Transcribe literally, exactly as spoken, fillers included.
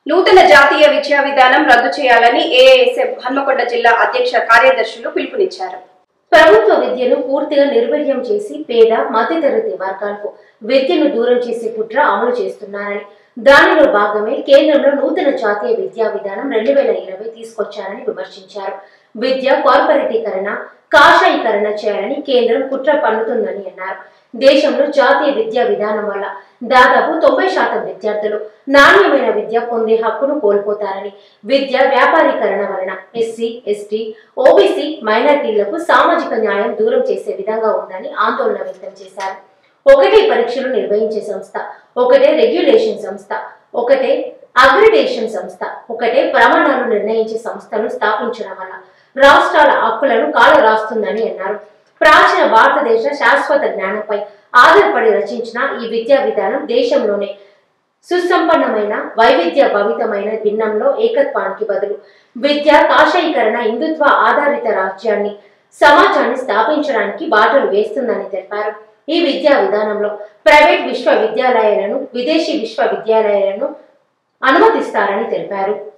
నూతన జాతీయ విద్యా విధానం రద్దు చేయాలని ఏఐఎస్ఎఫ్ హన్మకొండ జిల్లా అధ్యక్ష కార్యదర్శులు పిలుపునిచ్చారు. ప్రభుత్వ విద్యను పూర్తిగా నిర్వీర్యం చేసి పేద మధ్యతరగతి వర్గాలకు విద్యను దూరం చేసే కుట్ర అమలు చేస్తున్నారని, దానిలో భాగమే కేంద్రంలో నూతన జాతీయ విద్యా విధానం రెండు వేల ఇరవై తీసుకొచ్చారని విమర్శించారు. విద్య కార్పొరేటీకరణ, కాషాయీకరణ చేయాలని కేంద్రం కుట్ర పన్నుతుందని అన్నారు. దేశంలో జాతీయ విద్యా విధానం వల్ల దాదాపు తొంభై శాతం విద్యార్థులు నాణ్యమైన విద్య పొందే హక్కును కోల్పోతారని, విద్య వ్యాపారీకరణ వలన ఎస్సీ, ఎస్టీ, ఓబీసీ మైనార్టీలకు సామాజిక న్యాయం దూరం చేసే విధంగా ఉందని ఆందోళన వ్యక్తం చేశారు. ఒకటే పరీక్షలు నిర్వహించే సంస్థ, ఒకటే రెగ్యులేషన్ సంస్థ, ఒకటే అగ్రిడేషన్ సంస్థ, ఒకటే ప్రమాణాలు నిర్ణయించే సంస్థను స్థాపించడం వల్ల రాష్ట్రాల హక్కులను కాల రాస్తుందని అన్నారు. ప్రాచీన భారతదేశ శాశ్వత జ్ఞానంపై ఆధారపడి రచించిన ఈ విద్యా విధానం దేశంలోనే సుసంపన్నమైన వైవిధ్య భవితమైన భిన్నంలో ఏకత్వానికి బదులు విద్యా కాషాయీకరణ, హిందుత్వ ఆధారిత రాజ్యాన్ని సమాజాన్ని స్థాపించడానికి బాటలు వేస్తుందని తెలిపారు. ఈ విద్యా విధానంలో ప్రైవేట్ విశ్వవిద్యాలయాలను, విదేశీ విశ్వవిద్యాలయాలను అనుమతిస్తారని తెలిపారు.